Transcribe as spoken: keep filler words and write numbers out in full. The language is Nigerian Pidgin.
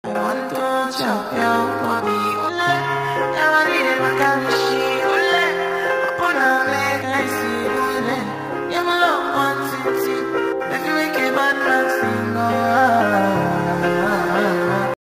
I want to chop your body, ule, I want it,